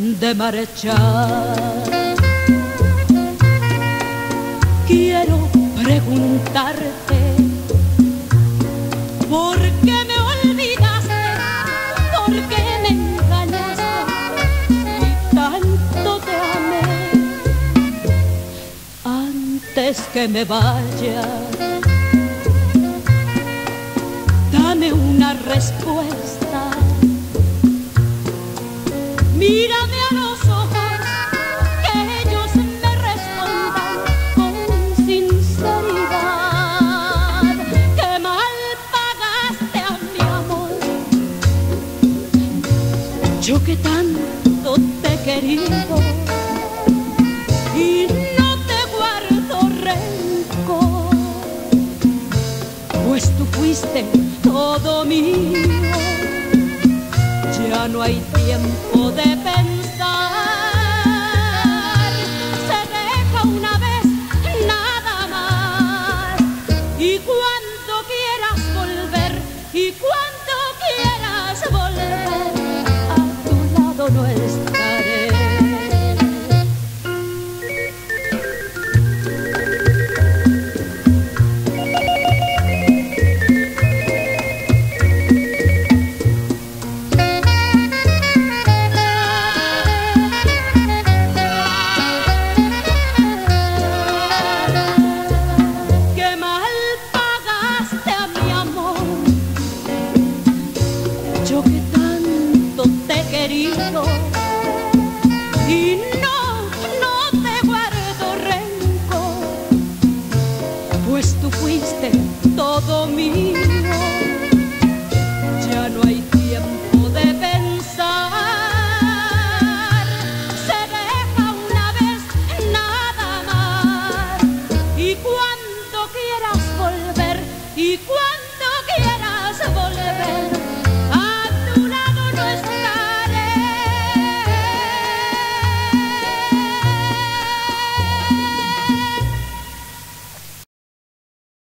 de marchar. Quiero preguntarte ¿por qué me olvidaste? ¿Por qué me engañaste? Y tanto te amé. Antes que me vaya, dame una respuesta. Mírame a los ojos, que ellos me respondan con sinceridad. Que mal pagaste a mi amor, yo que tanto te he querido y no te guardo rencor, pues tú fuiste todo mío. Ya no hay tiempo